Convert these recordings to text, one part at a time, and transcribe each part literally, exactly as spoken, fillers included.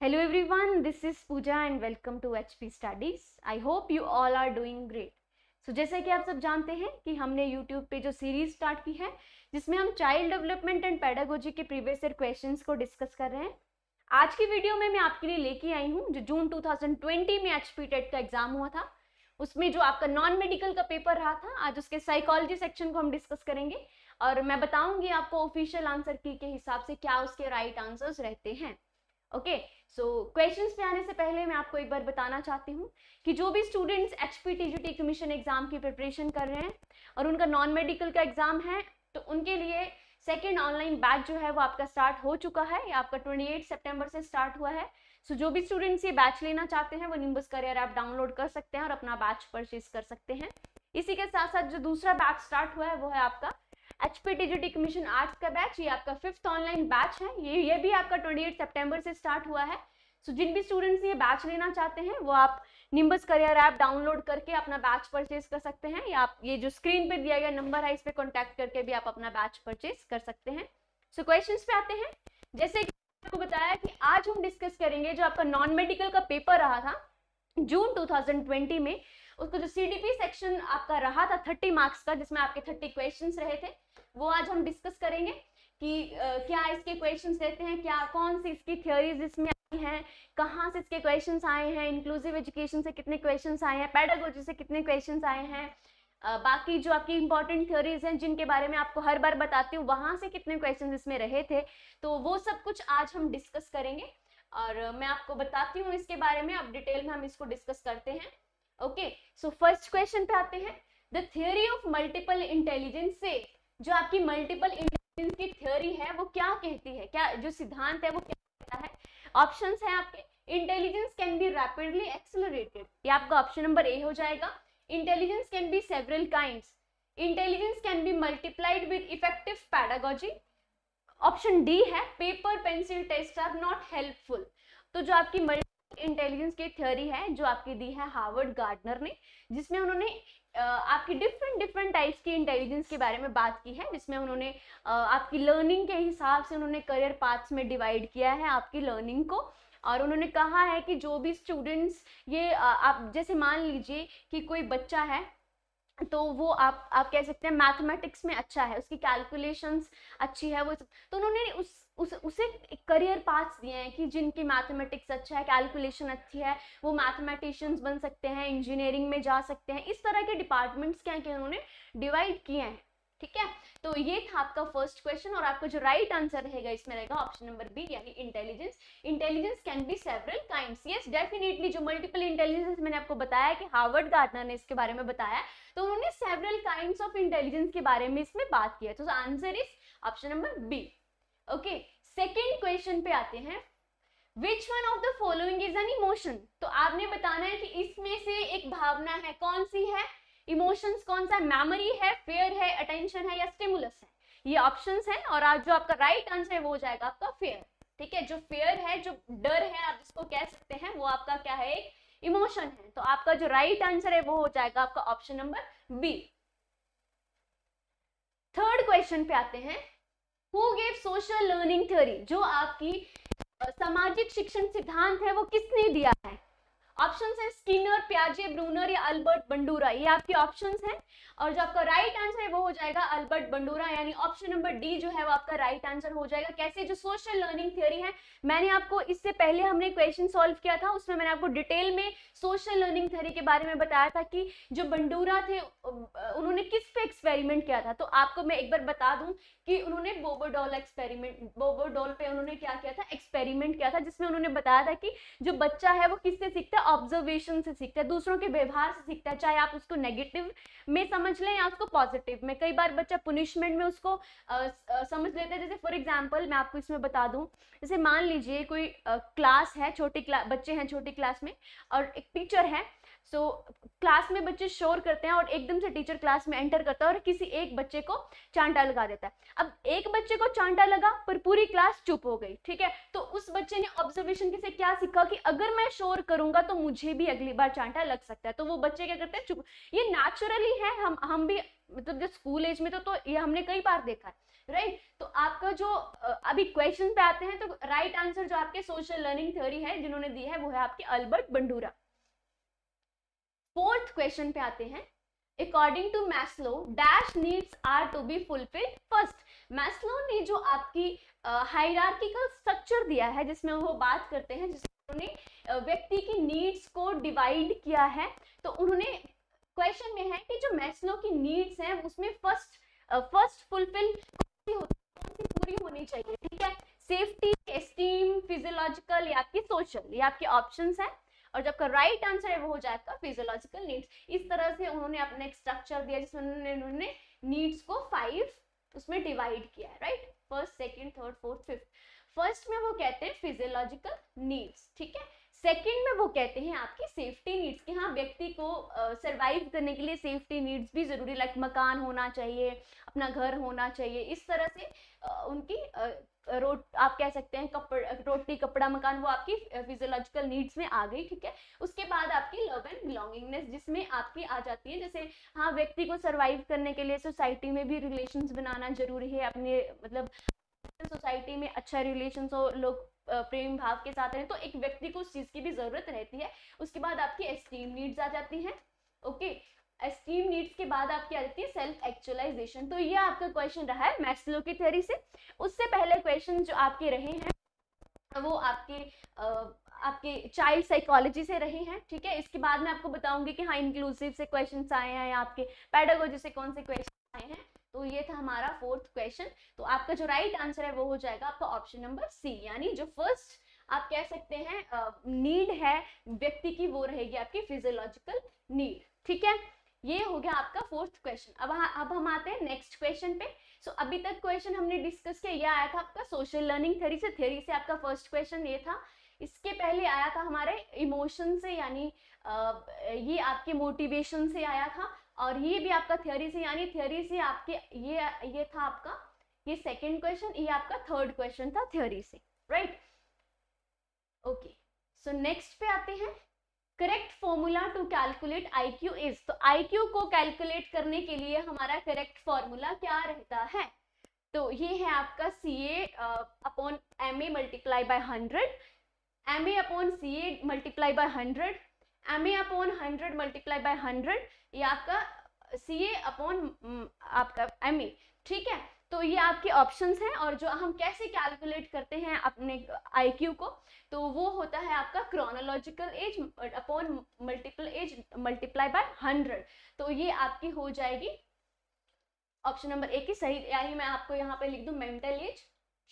Hello everyone, this is Pooja and welcome to H P Studies. I hope you all are doing great. So जैसे कि आप सब जानते हैं कि हमने YouTube पे जो सीरीज स्टार्ट की है जिसमें हम चाइल्ड डेवलपमेंट एंड पेडागोजी के प्रीवियस ईयर क्वेश्चंस को डिस्कस कर रहे हैं। आज की वीडियो में मैं आपके लिए लेके आई हूँ जो जून दो हज़ार बीस में एचपी टेट का एग्जाम हुआ था, उसमें जो आपका नॉन मेडिकल का पेपर रहा था, आज उसके साइकोलॉजी सेक्शन को हम डिस्कस करेंगे और मैं बताऊंगी आपको ऑफिशियल आंसर की के हिसाब से क्या उसके राइट आंसर्स रहते हैं। ओके, सो क्वेश्चंस पे आने से पहले मैं आपको एक बार बताना चाहती हूँ कि जो भी students HP TGT commission exam की प्रिपरेशन कर रहे हैं और उनका नॉन मेडिकल का एग्जाम है तो उनके लिए सेकेंड ऑनलाइन बैच जो है वो आपका स्टार्ट हो चुका है। ये आपका अट्ठाईस सितंबर से स्टार्ट हुआ है। सो so, जो भी स्टूडेंट्स ये बैच लेना चाहते हैं वो निम्बस करियर ऐप डाउनलोड कर सकते हैं और अपना बैच परचेज कर सकते हैं। इसी के साथ साथ जो दूसरा बैच स्टार्ट हुआ है वो है आपका एचपी टीजीटी कमीशन आर्ट्स का बैच। ये आपका फिफ्थ ऑनलाइन बैच है। ये ये भी आपका अट्ठाईस सितंबर से स्टार्ट हुआ है। सो so, जिन भी स्टूडेंट्स ये बैच लेना चाहते हैं वो आप निम्बस करियर ऐप डाउनलोड करके अपना बैच परचेज कर सकते हैं, या आप ये जो स्क्रीन पे दिया गया नंबर है इस पे कॉन्टैक्ट करके भी आप अपना बैच परचेज कर सकते हैं। सो so, क्वेश्चंस पे आते हैं। जैसे कि आपको बताया कि आज हम डिस्कस करेंगे जो आपका नॉन मेडिकल का पेपर रहा था जून दो हज़ार बीस में, उसको जो सीडीपी सेक्शन आपका रहा था तीस मार्क्स का जिसमें आपके तीस क्वेश्चंस रहे थे, वो आज हम डिस्कस करेंगे कि uh, क्या इसके क्वेश्चंस रहते हैं, क्या कौन सी इसकी थ्योरीज इसमें आई हैं, कहाँ से इसके क्वेश्चंस आए हैं, इंक्लूसिव एजुकेशन से कितने क्वेश्चंस आए हैं, पेडागोजी से कितने क्वेश्चंस आए हैं, uh, बाकी जो आपकी इंपॉर्टेंट थ्योरीज हैं जिनके बारे में आपको हर बार बताती हूँ वहाँ से कितने क्वेश्चन इसमें रहे थे, तो वो सब कुछ आज हम डिस्कस करेंगे और uh, मैं आपको बताती हूँ इसके बारे में। अब डिटेल में हम इसको डिस्कस करते हैं। ओके, सो फर्स्ट क्वेश्चन पे आते हैं। The theory of multiple intelligence से जो आपकी मल्टीपल इंटेलिजेंस की थ्योरी है वो क्या कहती है, क्या जो सिद्धांत है वो क्या कहता है। ऑप्शंस हैं आपके, intelligence can be rapidly accelerated, ये आपका ऑप्शन नंबर ए हो जाएगा। Intelligence can be several kinds, intelligence can be multiplied with effective pedagogy. Option D है paper pencil test are not helpful. तो जो आपकी मल्टीपल इंटेलिजेंस की थ्योरी है जो आपकी दी है हार्वर्ड गार्डनर ने, जिसमें उन्होंने आपकी डिफरेंट डिफरेंट टाइप्स की इंटेलिजेंस के बारे में बात की है, जिसमें उन्होंने आपकी लर्निंग के हिसाब से उन्होंने करियर पाथ्स में डिवाइड किया है आपकी लर्निंग को। और उन्होंने कहा है कि जो भी स्टूडेंट्स ये आप जैसे मान लीजिए कि कोई बच्चा है तो वो आप आप कह सकते हैं मैथमेटिक्स में अच्छा है, उसकी कैलकुलेशंस अच्छी है, वो तो उन्होंने उस उस उसे करियर पाथ्स दिए हैं कि जिनकी मैथमेटिक्स अच्छा है, कैलकुलेशन अच्छी है, वो मैथमेटिशियंस बन सकते हैं, इंजीनियरिंग में जा सकते हैं। इस तरह के डिपार्टमेंट्स क्या क्या उन्होंने डिवाइड किए हैं। ठीक है, तो ये था आपका फर्स्ट क्वेश्चन और आपका जो राइट आंसर रहेगा इसमें रहेगा ऑप्शन नंबर बी, यानी intelligence. Intelligence can be several kinds. Yes, definitely जो मल्टीपल इंटेलिजेंस मैंने आपको बताया कि हार्वर्ड गार्डनर ने इसके बारे में बताया, तो उन्होंने सेवरल काइंड्स ऑफ इंटेलिजेंस के बारे में इसमें बात किया। तो answer is option number B. Okay, second question पे आते हैं। Which one of the following is an emotion. तो आपने बताना है कि इसमें से एक भावना है, कौन सी है, इमोशंस कौन सा, मेमोरी है, फेयर है, अटेंशन है या स्टिमुलस है। ये ऑप्शंस हैं और आज जो आपका राइट आंसर है वो हो जाएगा आपका फेयर। ठीक है, जो फेयर है, जो डर है आप जिसको कह सकते हैं, वो आपका क्या है, एक इमोशन है। तो आपका जो राइट आंसर है वो हो जाएगा आपका option number B. Third question पे आते हैं। Who gave social learning theory? जो आपकी सामाजिक शिक्षण सिद्धांत है वो किसने दिया है। ऑप्शंस है स्किनर, पियाजे, ब्रूनर या अल्बर्ट बंडूरा। ये आपके ऑप्शंस हैं और जो आपका राइट आंसर है वो हो जाएगा अल्बर्ट बंडूरा, यानी ऑप्शन नंबर डी जो है वो आपका राइट आंसर हो जाएगा। कैसे, जो सोशल लर्निंग थ्योरी है, मैंने आपको इससे पहले हमने क्वेश्चन सॉल्व किया था, उसमें मैंने आपको डिटेल में सोशल लर्निंग थ्योरी के बारे में बताया था कि जो बंडूरा थे उन्होंने किस पे एक्सपेरिमेंट किया था। तो आपको मैं एक बार बता दूं कि उन्होंने बोबोडॉल एक्सपेरिमेंट बोबोडॉल पे उन्होंने क्या किया था, एक्सपेरिमेंट किया था, जिसमें उन्होंने बताया था कि जो बच्चा है वो किससे सीखता है, ऑब्जर्वेशन से सीखता है, दूसरों के व्यवहार से सीखता है, चाहे आप उसको नेगेटिव में समझ लें या उसको पॉजिटिव में। कई बार बच्चा पनिशमेंट में उसको आ, आ, समझ लेता है। जैसे फॉर एग्जांपल मैं आपको इसमें बता दूं, जैसे मान लीजिए कोई क्लास है, छोटी क्लास बच्चे हैं छोटी क्लास में और एक टीचर है, सो so, क्लास में बच्चे शोर करते हैं और एकदम से टीचर क्लास में एंटर करता है और किसी एक बच्चे को चांटा लगा देता है। अब एक बच्चे को चांटा लगा पर पूरी क्लास चुप हो गई, ठीक है, तो उस बच्चे ने ऑब्जर्वेशन से क्या सीखा कि अगर मैं शोर करूंगा तो मुझे भी अगली बार चांटा लग सकता है, तो वो बच्चे क्या करते हैं, चुप। ये नेचुरली है, हम हम भी मतलब जो स्कूल एज में तो, तो ये हमने कई बार देखा है, राइट right? तो आपका जो अभी क्वेश्चन पे आते हैं, तो राइट right आंसर जो आपके सोशल लर्निंग थ्योरी है जिन्होंने दी है वो है आपके अल्बर्ट बंडूरा। फोर्थ क्वेश्चन पे आते हैं, according to Maslow dash needs are to be fulfilled first. Maslow ने जो आपकी हायरार्किकल स्ट्रक्चर दिया है जिसमें वो बात करते हैं, जिसमें उन्होंने व्यक्ति की नीड्स को डिवाइड किया है, तो उन्होंने क्वेश्चन में है कि जो मैस्लो की नीड्स हैं उसमें फर्स्ट फर्स्ट फुलफिल कौन सी पूरी होनी चाहिए, ठीक है, सेफ्टी, एस्टीम, फिजियोलॉजिकल या आपकी सोशल, ये आपके ऑप्शंस हैं, और जब का राइट आंसर है वो हो जाएगा फिजियोलॉजिकल नीड्स। इस तरह से उन्होंने अपने एक स्ट्रक्चर दिया जिसमें उन्होंने उन्होंने नीड्स को फाइव उसमें डिवाइड किया है, right, first, second, third, fourth, fifth. First में वो कहते हैं फिजियोलॉजिकल नीड्स, ठीक है, सेकंड में वो कहते हैं आपकी सेफ्टी नीड्स कि हाँ व्यक्ति को सरवाइव uh, करने के लिए सेफ्टी नीड्स भी जरूरी, लाइक मकान होना चाहिए, अपना घर होना चाहिए, इस तरह से uh, उनकी uh, रोट आप कह सकते हैं कपड़ रोटी कपड़ा मकान वो आपकी फिजियोलॉजिकल नीड्स में आ गई, ठीक है। उसके बाद आपकी लव एंड बिलोंगिंगनेस जिसमें आपकी आ जाती है, जैसे हाँ व्यक्ति को सरवाइव करने के लिए सोसाइटी में भी रिलेशंस बनाना जरूरी है, अपने मतलब सोसाइटी में अच्छा रिलेशंस हो, लोग प्रेम भाव के साथ रहें, तो एक व्यक्ति को उस चीज की भी जरूरत रहती है। उसके बाद आपकी एस्टीम नीड्स आ जाती हैं, ओके, एस्टीम नीड्स के बाद आपकी आ जाती है सेल्फ एक्चुअलाइजेशन। तो ये आपका क्वेश्चन रहा है मैस्लो की थ्योरी से। उससे पहले क्वेश्चन जो आपके रहे हैं वो आपके आ, आपके चाइल्ड साइकोलॉजी से रहे हैं, ठीक है। इसके बाद मैं आपको बताऊंगी कि हाँ इंक्लूसिव से क्वेश्चन आए हैं या आपके पेडागोजी से कौन से क्वेश्चन आए हैं। तो ये था हमारा फोर्थ क्वेश्चन। तो आपका जो राइट आंसर है वो हो जाएगा आपका ऑप्शन नंबर सी, यानी जो फर्स्ट आप कह सकते हैं नीड है व्यक्ति की वो रहेगी आपकी फिजियोलॉजिकल नीड, ठीक है। ये हो गया आपका फोर्थ क्वेश्चन। अब अब हम आते हैं नेक्स्ट क्वेश्चन पे। सो so, अभी तक क्वेश्चन हमने डिस्कस किया, ये आया था आपका सोशल लर्निंग थ्योरी से, थ्योरी से आपका फर्स्ट क्वेश्चन ये था। इसके पहले आया था हमारे इमोशन से, यानी ये आपके मोटिवेशन से आया था, और ये भी आपका थ्योरी से, यानी थ्योरी से आपके ये ये था आपका ये सेकंड क्वेश्चन, ये आपका थर्ड क्वेश्चन था थ्योरी से, राइट। ओके, सो नेक्स्ट पे आते हैं, correct formula to calculate I Q is. तो आई क्यू को कैलकुलेट करने के लिए हमारा करेक्ट फॉर्मूला क्या रहता है? तो ये है आपका C A upon M A multiply by hundred, M A upon C A multiply by hundred, M A upon hundred multiply by hundred, ये आपका सी ए अपॉन आपका एम ए, ठीक है। तो ये आपके ऑप्शंस हैं, और जो हम कैसे कैलकुलेट करते हैं अपने आई क्यू को, तो वो होता है आपका chronological age upon multiple age multiply by hundred. तो ये आपकी हो जाएगी ऑप्शन नंबर ए की सही, यानी मैं आपको यहाँ पे लिख दूं mental age,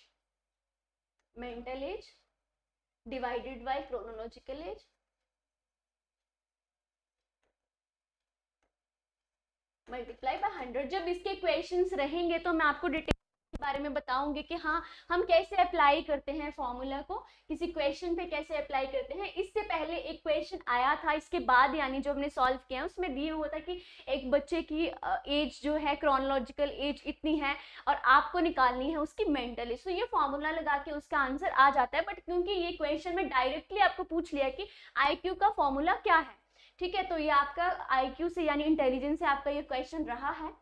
mental age divided by chronological age multiply by hundred. जब इसके क्वेश्चंस रहेंगे तो मैं आपको डिटेल के बारे में बताऊंगी कि हाँ हम कैसे अप्लाई करते हैं फॉर्मूला को, किसी क्वेश्चन पे कैसे अप्लाई करते हैं। इससे पहले एक क्वेश्चन आया था इसके बाद, यानी जो हमने सॉल्व किया उसमें दिया हुआ था कि एक बच्चे की एज जो है क्रोनोलॉजिकल एज इतनी है और आपको निकालनी है उसकी मेंटल एज। तो ये फॉर्मूला लगा के उसका आंसर आ जाता है, बट क्योंकि ये क्वेश्चन में डायरेक्टली आपको पूछ लिया कि आई क्यू का फॉर्मूला क्या है, ठीक है, तो ये आपका आई क्यू से यानी इंटेलिजेंस से आपका ये क्वेश्चन रहा है।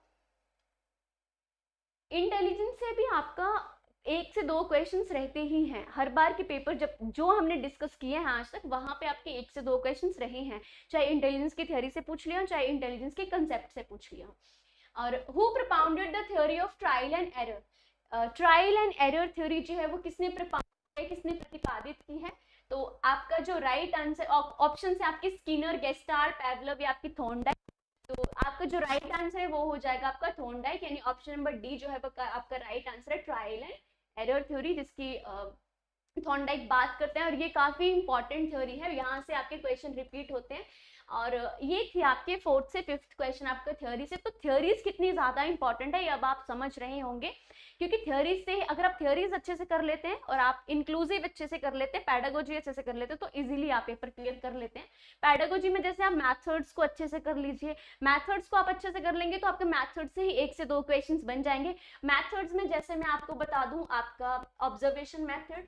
इंटेलिजेंस से भी आपका एक से दो क्वेश्चंस रहते ही हैं हर बार के पेपर, जब जो हमने डिस्कस किए हैं आज तक वहां पे आपके एक से दो क्वेश्चंस रहे हैं, चाहे इंटेलिजेंस की थ्योरी से पूछ लिया, चाहे इंटेलिजेंस के कंसेप्ट से पूछ लिया। और who propounded the theory of trial and error. Trial and error theory जो है वो किसने प्रोपाउंड किसने प्रतिपादित की है? तो आपका जो राइट आंसर ऑप्शन है आपके स्किनर, गेस्टार, पैवलव या आपकी थॉर्नडाइक। तो आपका जो राइट आंसर है वो हो जाएगा आपका थॉर्नडाइक, यानी ऑप्शन नंबर डी जो है आपका राइट आंसर है ट्रायल एंड एरर थ्योरी, जिसकी थॉर्नडाइक बात करते हैं। और ये काफी इंपॉर्टेंट थ्योरी है, यहाँ से आपके क्वेश्चन रिपीट होते हैं। और ये थी आपके फोर्थ से फिफ्थ क्वेश्चन आपका थ्योरी से। तो थ्योरीज कितनी ज्यादा इंपॉर्टेंट है ये अब आप समझ रहे होंगे, क्योंकि थ्योरीज से अगर आप थ्योरीज अच्छे से कर लेते हैं और आप इंक्लूसिव अच्छे से कर लेते हैं, पैडागोजी अच्छे से कर लेते हैं, तो इजीली आप पेपर क्लियर कर लेते हैं। पैडागोजी में जैसे आप मैथड्स को अच्छे से कर लीजिए, मैथड्स को आप अच्छे से कर लेंगे तो आपके मैथड्स से ही एक से दो क्वेश्चंस बन जाएंगे। मैथड्स में जैसे मैं आपको बता दूं, आपका ऑब्जर्वेशन मैथड,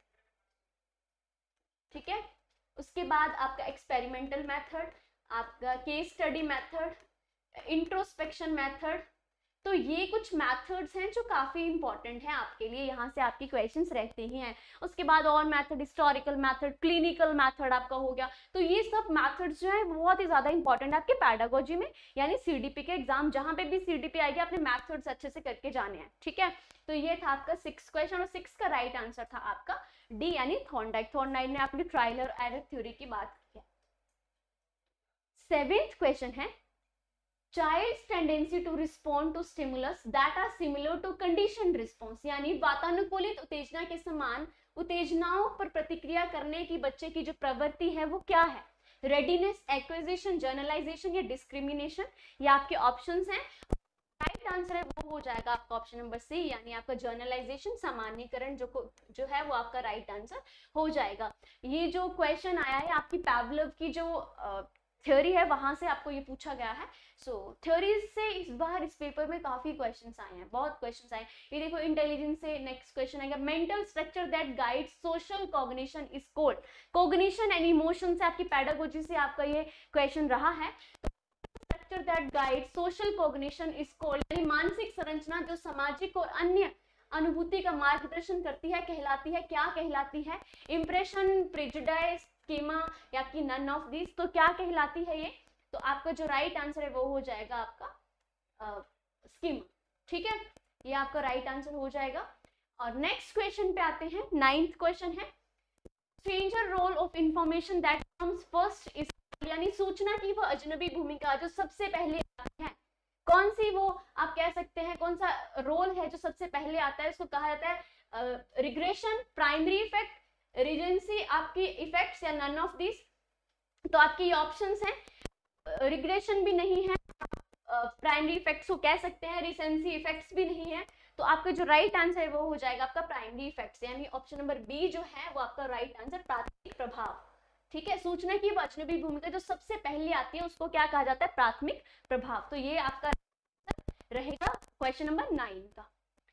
ठीक है, उसके बाद आपका एक्सपेरिमेंटल मेथड, आपका case study method, introspection method. तो ये कुछ मेथड्स हैं जो काफी इंपॉर्टेंट है आपके लिए, यहाँ से आपकी क्वेश्चंस रहते ही हैं। उसके बाद और method, historical method, clinical method आपका हो गया। तो ये सब मेथड्स जो है बहुत ही ज्यादा इंपॉर्टेंट है आपके पैडागोजी में, यानी सीडीपी के एग्जाम जहां पे भी सीडीपी आएगी आपने मैथड्स अच्छे से करके जाने हैं, ठीक है। तो ये था आपका सिक्स क्वेश्चन और सिक्स का राइट आंसर था आपका डी यानी थॉर्नडाइक। थॉर्नडाइक ने आपने ट्रायल और एरर थ्योरी की बात की है। सेवेंथ क्वेश्चन है, child's tendency to respond to stimulus that are similar to conditioned response, यानी वातानुकूलित उत्तेजना के समान उत्तेजनाओं पर प्रतिक्रिया करने की बच्चे की जो प्रवृत्ति है वो क्या है? रेडीनेस, एक्विजिशन, जर्नलाइजेशन या डिस्क्रिमिनेशन। ये आपके ऑप्शंस हैं। राइट आंसर है वो हो जाएगा आपका ऑप्शन नंबर सी, यानी आपका जर्नलाइजेशन, सामान्यकरण जो जो है वो आपका राइट आंसर हो जाएगा। ये जो क्वेश्चन आया है आपकी पावलोव की जो थ्योरी है वहां से आपको ये पूछा गया है। सो so, थ्योरीज से इस बार इस पेपर में काफी क्वेश्चंस आए हैं, बहुत क्वेश्चंस आए हैं। ये देखो इंटेलिजेंस से नेक्स्ट क्वेश्चन आएगा, mental structure that guides social cognition is called. Cognition and emotion से आपकी पैडागोजी से आपका ये क्वेश्चन रहा है। Structure that guides social cognition is called, यानी मानसिक संरचना जो सामाजिक और अन्य अनुभूति का मार्गदर्शन करती है कहलाती है, क्या कहलाती है? इंप्रेशन, प्रेजुडाइज, स्कीमा या कि नन ऑफ दिस। तो क्या कहलाती है ये? तो आपका जो राइट आंसर है वो हो जाएगा आपका स्कीमा, ठीक है, ये आपका राइट आंसर हो जाएगा। और नेक्स्ट क्वेश्चन पे आते हैं, नाइन्थ क्वेश्चन है, stronger role of information that comes first is, यानी सूचना की वो अजनबी भूमिका जो सबसे पहले आती है, कौन सी वो आप कह सकते हैं, कौन सा रोल है जो सबसे पहले आता है? इसको कहा जाता है रिग्रेशन, प्राइमरी इफेक्ट, रीजेंसी, आपकी इफेक्ट्स या नन ऑफ दिस। तो आपके ये ऑप्शंस हैं, रिग्रेशन भी नहीं है, प्राइमरी इफेक्ट्स को कह सकते हैं, रिसेंसी इफेक्ट्स भी नहीं है। तो आपका जो राइट आंसर है वो हो जाएगा आपका प्राइमरी इफेक्ट्स, यानी ऑप्शन नंबर बी जो है वो आपका राइट आंसर, प्राथमिक प्रभाव, ठीक है। सूचना की अजनबी भूमिका जो सबसे पहले आती है उसको क्या कहा जाता है? प्राथमिक प्रभाव। तो ये आपका रहेगा क्वेश्चन नंबर नाइन का।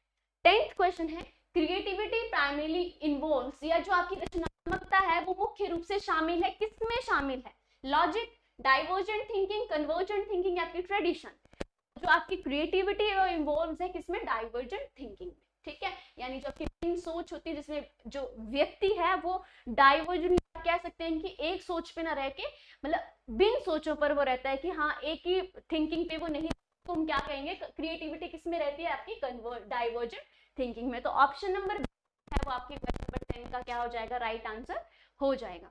टेंथ क्वेश्चन है, क्रिएटिविटी प्राइमरीली इन्वॉल्व्स, या जो आपकी रचनात्मकता है वो मुख्य रूप से शामिल है, किसमें शामिल है? Logic, divergent thinking, convergent thinking या फिर ट्रेडिशन। जो आपकी क्रिएटिविटी है वो इन्वॉल्व्स है किसमें? डाइवर्जेंट थिंकिंग में, ठीक है। यानी जो आपकी सोच होती है जिसमें जो व्यक्ति है वो डाइवर्जेंट कह सकते हैं कि एक सोच पे ना रह के, मतलब बिन सोचों पर वो रहता है कि हाँ एक ही थिंकिंग पे वो नहीं, तो हम क्या कहेंगे? क्रिएटिविटी किसमें रहती है? आपकी कन्वर्ट डाइवर्जेंट थिंकिंग में। तो ऑप्शन नंबर है वो आपके क्वेश्चन नंबर टेन का क्या हो जाएगा? राइट आंसर हो जाएगा।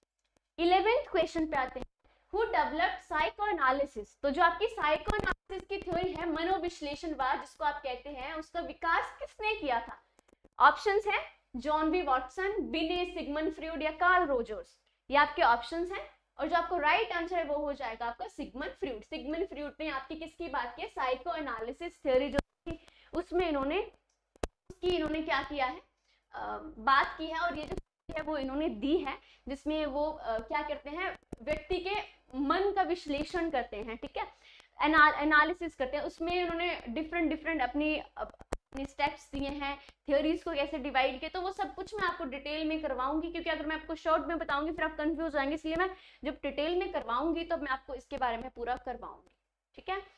इलेवेंथ क्वेश्चन पे आते हैं, हु डेवलप्ड साइकोएनालिसिस। तो जो आपकी साइकोएनालिसिस की थ्योरी है, मनोविश्लेषणवाद जिसको आप कहते हैं, उसका विकास किसने किया था? ऑप्शंस है John B Watson, Binet, Sigmund Freud या कार्ल रोजर्स। ये आपके ऑप्शंस हैं। और जो आपको राइट आंसर है वो हो जाएगा आपका सिगमंड फ्रॉइड। सिगमंड फ्रॉइड ने आपकी किसकी बात की है? साइकोएनालिसिस थ्योरी जो थी उसमें इन्होंने उसकी इन्होंने क्या किया है? आ, बात की है। और ये जो है वो इन्होंने दी है जिसमें वो आ, क्या करते हैं? व्यक्ति के मन का विश्लेषण करते हैं, ठीक है, एनालिसिस करते हैं। उसमें उन्होंने डिफरेंट डिफरेंट अपनी अपने स्टेप्स दिए हैं, थ्योरीज को कैसे डिवाइड किया, तो वो सब कुछ मैं आपको डिटेल में करवाऊंगी, क्योंकि अगर मैं आपको शॉर्ट में बताऊंगी फिर आप कंफ्यूज होंगे, इसलिए मैं जब डिटेल में करवाऊंगी तो मैं आपको इसके बारे में पूरा करवाऊंगी, ठीक है।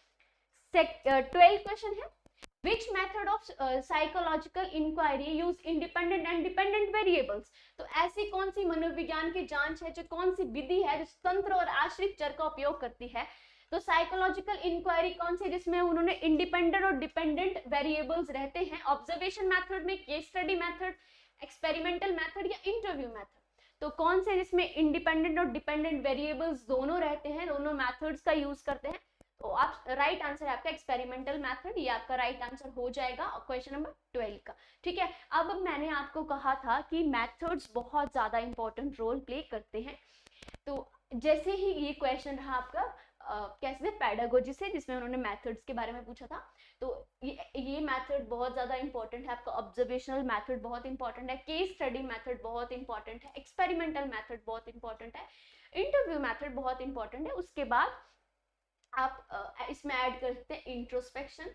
ट्वेल्थ क्वेश्चन है, Which method of uh, psychological inquiry use independent and dependent variables? तो ऐसी कौन सी मनोविज्ञान की जांच है, जो कौन सी विधि है जो स्वतंत्र और आश्रित चर का उपयोग करती है? तो साइकोलॉजिकल इंक्वायरी कौन सी, जिसमें उन्होंने इंडिपेंडेंट और डिपेंडेंट वेरिएबल्स रहते हैं? ऑब्जर्वेशन मेथड में, case study method, experimental method या इंटरव्यू मेथड। तो कौन से जिसमें इंडिपेंडेंट और डिपेंडेंट वेरिएबल्स दोनों रहते हैं, दोनों मेथड्स का यूज करते हैं? तो आप राइट आंसर है आपका एक्सपेरिमेंटल मेथड, ये आपका राइट आंसर हो जाएगा क्वेश्चन नंबर ट्वेल्व का, ठीक है। अब मैंने आपको कहा था कि मेथड्स बहुत ज्यादा इंपॉर्टेंट रोल प्ले करते हैं, तो जैसे ही ये क्वेश्चन रहा आपका कैसे पैडागोजी से, जिसमें उन्होंने मेथड्स के बारे में पूछा था, तो ये ये मेथड बहुत ज़्यादा इंपॉर्टेंट है आपका, ऑब्जर्वेशनल मेथड बहुत इंपॉर्टेंट है, केस स्टडी मेथड बहुत इंपॉर्टेंट है, एक्सपेरिमेंटल मेथड बहुत इंपॉर्टेंट है, इंटरव्यू मेथड बहुत इंपॉर्टेंट है। उसके बाद आप इसमें ऐड कर सकते हैं इंट्रोस्पेक्शन,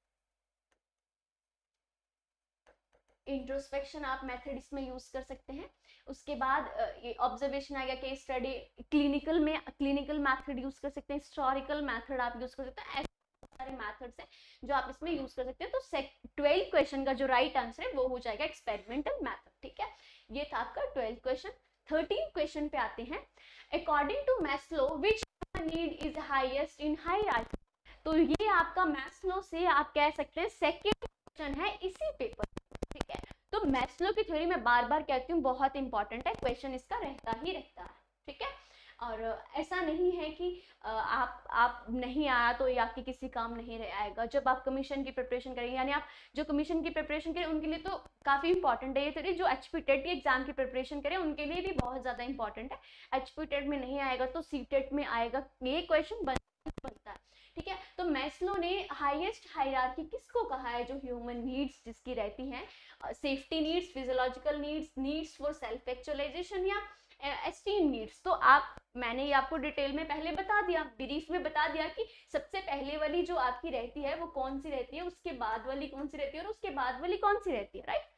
इंट्रोस्पेक्शन आप मेथड इसमें यूज कर सकते हैं। उसके बाद ये ऑब्जर्वेशन आ गया, केस स्टडी, क्लिनिकल में क्लिनिकल मेथड यूज कर सकते हैं, हिस्टोरिकल मेथड आप यूज कर सकते हैं, ऐसे सारे मेथड्स हैं जो आप इसमें यूज कर सकते हैं। तो ट्वेल्थ क्वेश्चन का जो राइट आंसर है वो हो जाएगा एक्सपेरिमेंटल मेथड, ठीक है। ये था आपका ट्वेल्थ क्वेश्चन। थर्टीन क्वेश्चन पे आते हैं, according to Maslow which need is highest in hierarchy. तो ये आपका मैस्लो से आप कह सकते हैं सेकेंड क्वेश्चन है इसी पेपर, ठीक है। तो मैस्लो की थ्योरी में बार बार कहती हूँ बहुत इंपॉर्टेंट है, क्वेश्चन इसका रहता ही रहता है, ठीक है। और ऐसा नहीं है कि आप आप नहीं आया तो ये आपके किसी काम नहीं रह आएगा। जब आप कमीशन की प्रिपरेशन करेंगे, यानी आप जो कमीशन की प्रिपरेशन करें उनके लिए तो काफ़ी इंपॉर्टेंट है ये थ्योरी। जो एच पी टेट की एग्जाम की प्रिपरेशन करें उनके लिए भी बहुत ज़्यादा इंपॉर्टेंट है। एच पी टेट में नहीं आएगा तो सी टेट में आएगा, ये क्वेश्चन बनता है, ठीक है। तो मैस्लो ने हाईएस्ट हायरार्की किसको कहा है, जो ह्यूमन नीड्स जिसकी रहती हैं, safety needs, physiological needs, needs for self actualization या एस्टीम नीड्स। तो आप मैंने ये आपको डिटेल में पहले बता दिया, ब्रीफ में बता दिया कि सबसे पहले वाली जो आपकी रहती है वो कौन सी रहती है, उसके बाद वाली कौन सी रहती है और उसके बाद वाली कौन सी रहती है, राइट।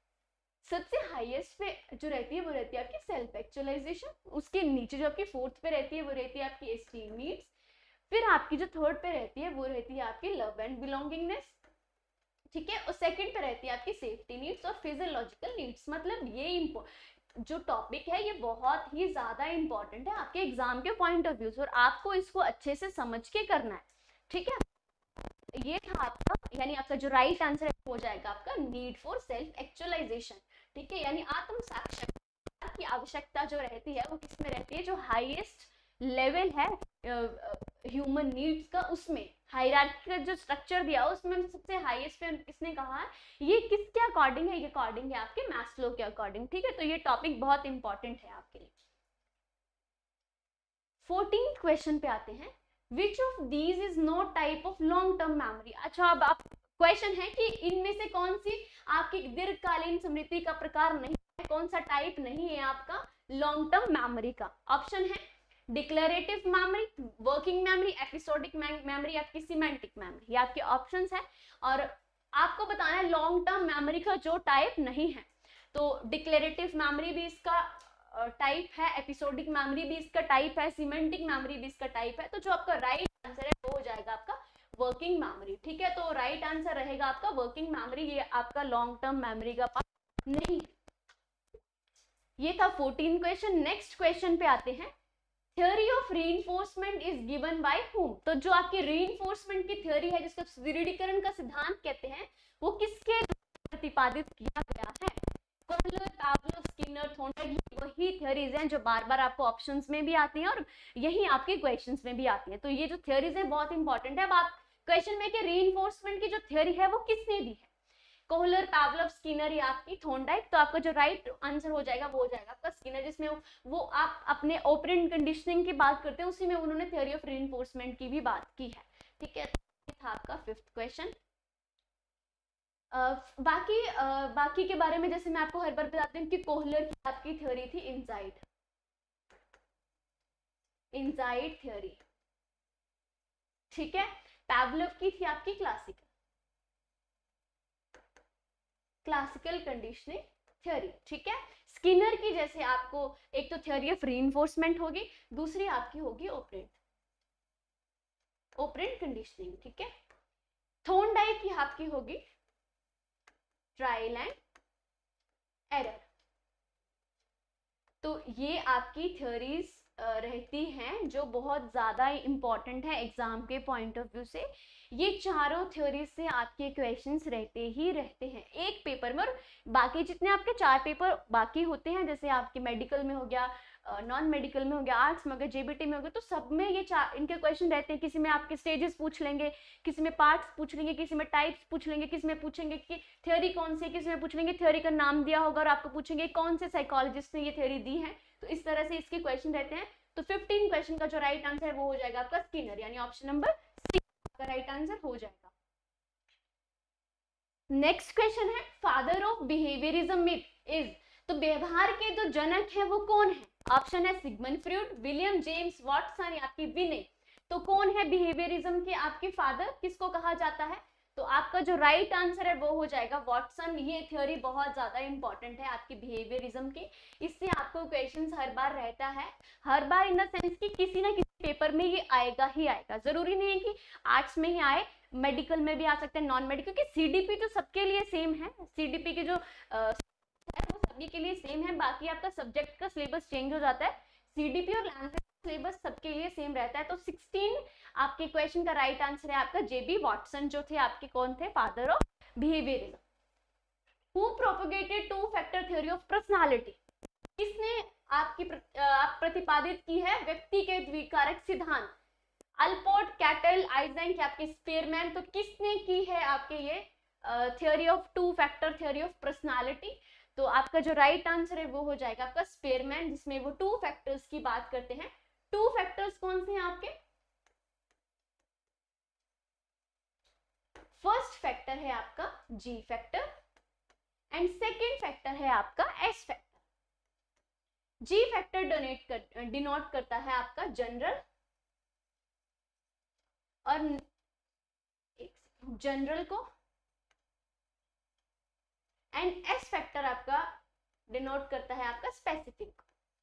सबसे हाईएस्ट पे जो रहती है वो रहती है आपकी सेल्फ एक्चुअलाइजेशन, उसके नीचे जो आपकी फोर्थ पे रहती है वो रहती है आपकी एस्टीम नीड्स, फिर आपकी जो थर्ड पे रहती है वो रहती है आपकी लव एंड बिलोंगिंगनेस, ठीक है। और सेकंड पे रहती है आपकी सेफ्टी नीड्स और फिजियोलॉजिकल नीड्स। मतलब ये जो टॉपिक है ये बहुत ही ज्यादा इंपॉर्टेंट है आपके एग्जाम के पॉइंट ऑफ व्यू से, और आपको इसको अच्छे से समझ के करना है, ठीक है। ये था आपका, यानी आपका जो राइट आंसर हो जाएगा आपका नीड फॉर सेल्फ एक्चुअलाइजेशन, ठीक है। यानी आत्म साक्षात्कार की आवश्यकता जो रहती है वो किसमें रहती है, जो हाईएस्ट लेवल है ह्यूमन नीड्स का, उसमें हायरार्की का जो स्ट्रक्चर दिया उसमें सबसे हाईएस्ट पे किसने कहा है, ये किसके अकॉर्डिंग है, ये अकॉर्डिंग है आपके मैस्लो के अकॉर्डिंग, ठीक है। तो ये टॉपिक बहुत इंपॉर्टेंट है आपके लिए। फोर्टीन क्वेश्चन पे आते हैं, which of these is not type of long term memory. अच्छा, अब आप क्वेश्चन है कि इनमें से कौन सी आपकी दीर्घकालीन स्मृति का प्रकार नहीं है, कौन सा टाइप नहीं है आपका लॉन्ग टर्म मेमोरी का। ऑप्शन है declarative memory, working memory, episodic memory, आपकी सिमेंटिक मेमोरी, ये आपके ऑप्शंस हैं। और आपको बताना है लॉन्ग टर्म मेमोरी का जो टाइप नहीं है, तो डिक्लेरेटिव मेमोरी भी इसका टाइप है, एपिसोडिक मेमोरी भी इसका टाइप है, सिमेंटिक मेमोरी भी इसका टाइप है। तो जो आपका राइट आंसर है वो हो जाएगा आपका वर्किंग मेमोरी, ठीक है। तो राइट आंसर रहेगा आपका वर्किंग मेमोरी, ये आपका लॉन्ग टर्म मेमोरी का पार्ट नहीं है। ये था फोर्टीन क्वेश्चन। नेक्स्ट क्वेश्चन पे आते हैं, theory of reinforcement is given by whom. तो जो आपकी रीइंफोर्समेंट की थ्योरी है, जिसको सुदृढ़ीकरण का सिद्धांत कहते हैं, वो किसके प्रतिपादित किया गया है, कोहलर, पावलोव, स्किनर, थॉर्नडाइक। वही थ्योरीज हैं जो बार बार आपको ऑप्शंस में भी आती हैं और यही आपके क्वेश्चंस में भी आती हैं। तो ये जो थ्योरीज है बहुत इंपॉर्टेंट है। अब आप क्वेश्चन में कि रीइंफोर्समेंट की जो थ्योरी है वो किसने दी है, कोहलर, पावलोव, स्किनर या आपकी थॉर्नडाइक। तो आपका जो राइट आंसर हो जाएगा वो हो जाएगा आपका स्किनर, जिसमें वो आप अपने ऑपरेंट कंडीशनिंग की बात करते हैं, उसी में उन्होंने थ्योरी ऑफ रीइंफोर्समेंट की भी बात की है, ठीक है। था आपका फिफ्थ क्वेश्चन। बाकी uh, बाकी के बारे में जैसे मैं आपको हर बार बताती हूँ कि कोहलर की आपकी थ्योरी थी इंसाइड इंसाइड थ्योरी, ठीक है। पावलोव की थी आपकी क्लासिकल क्लासिकल कंडीशनिंग थ्योरी, ठीक है। स्किनर की जैसे आपको एक तो थ्योरी ऑफ रीइंफोर्समेंट होगी, दूसरी आपकी होगी ऑपरेंट ऑपरेंट कंडीशनिंग, ठीक है। थॉर्नडाइक की आपकी होगी ट्रायल एंड एरर। तो ये आपकी थ्योरीज रहती हैं जो बहुत ज़्यादा इंपॉर्टेंट है एग्जाम के पॉइंट ऑफ व्यू से। ये चारों थ्योरीज से आपके क्वेश्चंस रहते ही रहते हैं एक पेपर में, और बाकी जितने आपके चार पेपर बाकी होते हैं, जैसे आपके मेडिकल में हो गया, नॉन मेडिकल में हो गया, आर्ट्स में हो गया, जेबीटी में हो गया, तो सब में ये चार इनके क्वेश्चन रहते हैं। किसी में आपके स्टेजेस पूछ लेंगे, किसी में पार्ट्स पूछ लेंगे, किसी में टाइप्स पूछ लेंगे, किसी में पूछेंगे कि थ्योरी कौन सी है, किसी में पूछेंगे थ्योरी का नाम दिया होगा और आपको पूछेंगे कौन से साइकोलॉजिस्ट ने ये थ्योरी दी है। तो इस तरह से इसके क्वेश्चन रहते हैं। तो फिफ्टीन क्वेश्चन का जो राइट आंसर है वो हो जाएगा आपका स्किनर, यानी ऑप्शन नंबर सी का राइट आंसर हो जाएगा। नेक्स्ट क्वेश्चन है father of behaviourism myth is, तो व्यवहार के जो जनक है वो कौन है? ऑप्शन है Sigmund Freud, William James Watson या आपकी विने। तो कौन है बिहेवियरिज्म के आपके फादर, किसको कहा जाता है? तो आपका जो राइट आंसर है वो हो जाएगा वाटसन। ये थ्योरी बहुत ज्यादा इंपॉर्टेंट है आपकी बिहेवियरिज्म की, इससे आपको क्वेश्चंस हर बार रहता है, हर बार इन द सेंस कि किसी ना किसी पेपर में ये आएगा ही आएगा। जरूरी नहीं है कि आर्ट्स में ही आए, मेडिकल में भी आ सकते हैं, नॉन मेडिकल, क्योंकि सीडीपी तो सबके लिए सेम है, सीडीपी के जो आ, है वो सभी के लिए सेम है। बाकी आपका सब्जेक्ट का सिलेबस चेंज हो जाता है, सीडीपी और लैंग्वेज सिलेबस सबके लिए सेम रहता है। तो सिक्सटीन आपके क्वेश्चन का राइट आंसर है आपका जेबी वाटसन, जो थे आपके कौन थे? Father of behaviourism. Who propagated two factor theory of personality, किसने आपकी प्र, आप प्रतिपादित की है व्यक्ति के द्विकारक सिद्धांत? अल्पोर्ट, कैटल, आइजैक या आपके स्पीयरमैन। तो किसने की है आपके ये theory of two factor theory of personality? तो आपका जो राइट आंसर है वो हो जाएगा आपका स्पीयरमैन, जिसमें वो टू फैक्टर्स की बात करते हैं। टू फैक्टर्स कौन से हैं आपके? फर्स्ट फैक्टर है आपका G factor and second factor है आपका S factor. G factor donate कर डिनोट करता है आपका जनरल और जनरल को, एंड एस फैक्टर आपका डिनोट करता है आपका स्पेसिफिक।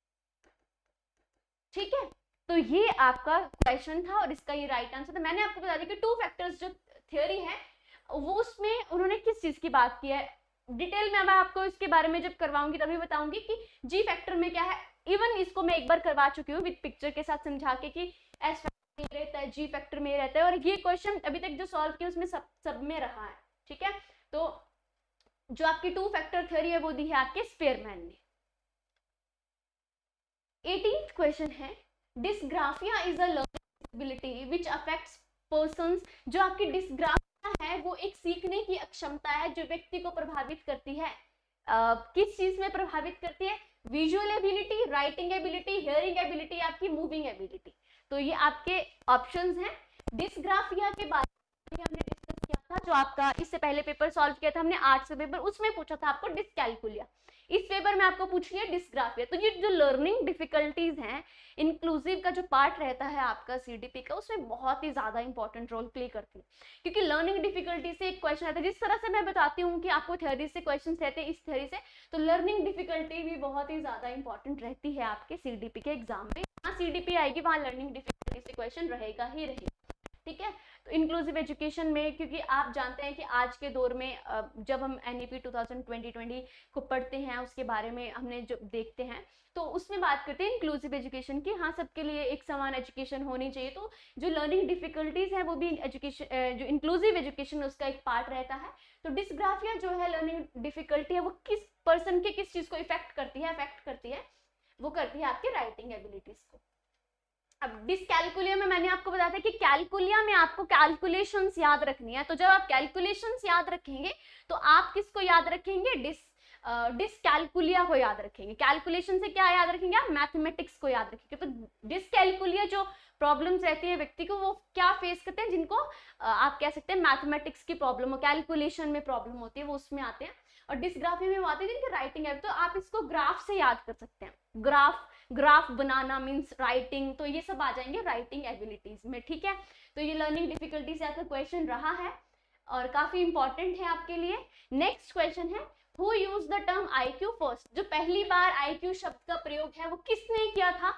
ठीक है, तो ये आपका क्वेश्चन था और इसका ये राइट आंसर था। मैंने आपको बता दिया कि टू फैक्टर्स जो थ्योरी है वो उसमें उन्होंने किस चीज की बात की है, डिटेल में मैं आपको इसके बारे में जब करवाऊंगी तभी बताऊंगी कि जी फैक्टर में क्या है। इवन इसको मैं एक बार करवा चुकी हूँ विद पिक्चर के साथ समझा के कि एस फैक्टर में रहता है, जी फैक्टर में रहता है, और ये क्वेश्चन अभी तक जो सॉल्व किया उसमें सब सब में रहा है। ठीक है, तो जो आपकी टू फैक्टर थ्योरी है वो दी है आपके स्पीयरमैन ने। एटीन्थ क्वेश्चन है dysgraphia is a learning disability which affects persons. जो आपकी डिस्ग्राफिया है वो एक सीखने की अक्षमता है जो व्यक्ति को प्रभावित करती है। uh, किस चीज में प्रभावित करती है? Visual ability, writing ability, hearing ability, आपकी मूविंग एबिलिटी। तो ये आपके ऑप्शंस हैं। डिस्ग्राफिया के बारे में हमने डिस्कस किया था, जो आपका इससे पहले पेपर सॉल्व किया था हमने आर्ट्स का पेपर, उसमें पूछा था आपको डिस्कैलकुलिया। इस पेपर में आपको पूछ लिया डिस्ग्राफिया। तो ये जो लर्निंग डिफिकल्टीज हैं, इंक्लूसिव का जो पार्ट रहता है आपका सीडीपी का, उसमें बहुत ही ज्यादा इंपॉर्टेंट रोल प्ले करती है, क्योंकि लर्निंग डिफिकल्टी से एक क्वेश्चन आता है। जिस तरह से मैं बताती हूँ कि आपको थ्योरी से क्वेश्चन रहते हैं इस थ्योरी से, तो लर्निंग डिफिकल्टी भी बहुत ही ज्यादा इंपॉर्टेंट रहती है आपके सीडीपी के एग्जाम में। जहाँ सीडीपी आएगी वहाँ लर्निंग डिफिकल्टी से क्वेश्चन रहेगा ही रहेगा। ठीक है, तो इंक्लूसिव एजुकेशन में, क्योंकि आप जानते हैं कि आज के दौर में जब हम एनईपी ट्वेंटी ट्वेंटी को पढ़ते हैं, उसके बारे में हमने जो देखते हैं, तो उसमें बात करते हैं इंक्लूसिव एजुकेशन की। हाँ, सबके लिए एक समान एजुकेशन होनी चाहिए। तो जो लर्निंग डिफिकल्टीज है वो भी एजुकेशन, जो इंक्लूसिव एजुकेशन उसका एक पार्ट रहता है। तो डिस्ग्राफिया जो है लर्निंग डिफिकल्टी है, वो किस पर्सन के किस चीज को इफेक्ट करती है? इफेक्ट करती है, वो करती है आपके राइटिंग एबिलिटीज को। अब डिस्कैलकुलिया में मैंने आपको बताया था कि कैलकुलिया में आपको कैलकुलेशंस याद रखनी है। तो जब आप कैलकुलेशंस याद रखेंगे तो आप किसको याद रखेंगे? डिस डिस्कैलकुलिया को याद रखेंगे। कैलकुलेशन से क्या याद रखेंगे? आप मैथमेटिक्स को याद रखेंगे। तो डिस्कैलकुलिया जो प्रॉब्लम्स रहती है व्यक्ति को, वो क्या फेस करते हैं? जिनको आप कह सकते हैं मैथमेटिक्स की प्रॉब्लम हो, कैलकुलेशन में प्रॉब्लम होती है, वो उसमें आते हैं। और डिस्ग्राफी में वो आते हैं जिनकी राइटिंग है। तो आप इसको ग्राफ से याद कर सकते हैं। ग्राफ ग्राफ बनाना मींस राइटिंग, तो ये सब आ जाएंगे राइटिंग एबिलिटीज में। ठीक है, तो ये लर्निंग डिफिकल्टी से आपका क्वेश्चन रहा है और काफी इंपॉर्टेंट है आपके लिए। नेक्स्ट क्वेश्चन है who used the term IQ first. जो पहली बार आईक्यू शब्द का प्रयोग है वो किसने किया था?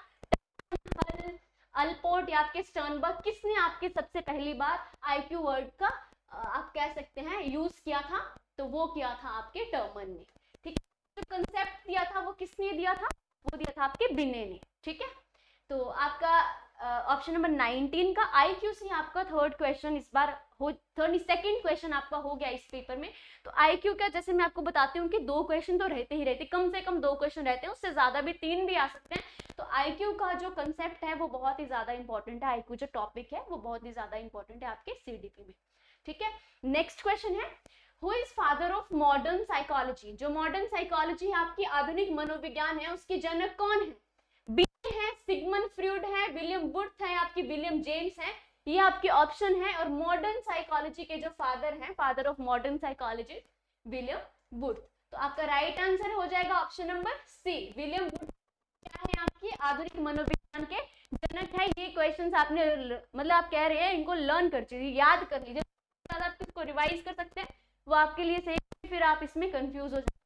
अल्पोर्ट या आपके स्टर्नबर्ग, किसने आपके सबसे पहली बार आईक्यू वर्ड का आप कह सकते हैं यूज किया था? तो वो किया था आपके टर्मन ने। ठीक है, जो कंसेप्ट दिया था वो किसने दिया था? वो दिया था आपके बिने ने। ठीक है, तो आपका ऑप्शन नंबर नाइनटीन का आईक्यू से आपका थर्ड क्वेश्चन इस बार हो, थर्ड सेकंड क्वेश्चन आपका हो गया इस पेपर में। तो आईक्यू का जैसे मैं आपको बताती हूँ कि दो क्वेश्चन तो रहते ही रहते, कम से कम दो क्वेश्चन रहते हैं, उससे ज्यादा भी तीन भी आ सकते हैं। तो आईक्यू का जो कंसेप्ट है वो बहुत ही ज्यादा इंपॉर्टेंट है। आईक्यू जो टॉपिक है वो बहुत ही ज्यादा इंपॉर्टेंट है आपके सीडीपी में। ठीक है, नेक्स्ट क्वेश्चन है who is father of modern psychology. जो मॉडर्न साइकोलॉजी है आपकी आधुनिक मनोविज्ञान है, उसके जनक कौन है? बी है, सिगमंड फ्रॉइड है, विलियम वुर्थ है, आपकी विलियम जेम्स है, ये आपके ऑप्शन है। और मॉडर्न साइकोलॉजी के जो फादर हैं, father of modern psychology, William Wundt. तो आपका राइट आंसर हो जाएगा option number C, William Wundt क्या है आपकी आधुनिक मनोविज्ञान के जनक है। ये क्वेश्चंस आपने मतलब आप कह रहे हैं इनको लर्न कर लीजिए, याद कर लीजिए, आप इसको रिवाइज कर सकते हैं, वो आपके लिए सही, फिर आप इसमें कंफ्यूज हो जाए।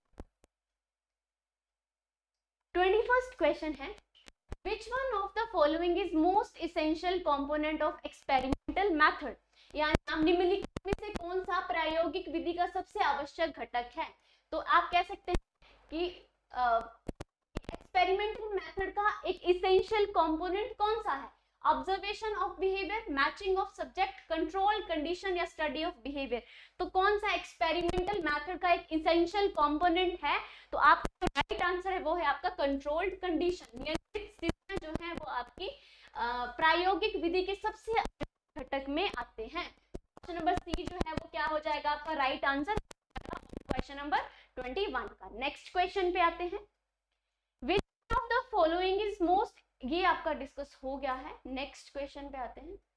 ट्वेंटी फर्स्ट क्वेश्चन है, Which one of the following is most essential component of experimental method? यानी आप निम्नलिखित में से कौन सा प्रायोगिक विधि का सबसे आवश्यक घटक है? तो आप कह सकते हैं कि एक्सपेरिमेंटल मेथड का एक इसेंशियल कंपोनेंट कौन सा है? Observation of behaviour, matching of subject, control, condition या स्टडी ऑफ बिहेवियर। तो कौन सा एक्सपेरिमेंटल मेथड का एक इसेंशियल कंपोनेंट है? तो आपका राइट आंसर है वो है आपका कंट्रोल्ड कंडीशन। जो है वो आपकी प्रायोगिक विधि के सबसे घटक में आते हैं। ऑप्शन नंबर सी जो है वो क्या हो जाएगा आपका right answer question number twenty one का। नेक्स्ट क्वेश्चन पे आते हैं, which of the following is most, ये आपका डिस्कस हो गया है। नेक्स्ट क्वेश्चन पे आते हैं,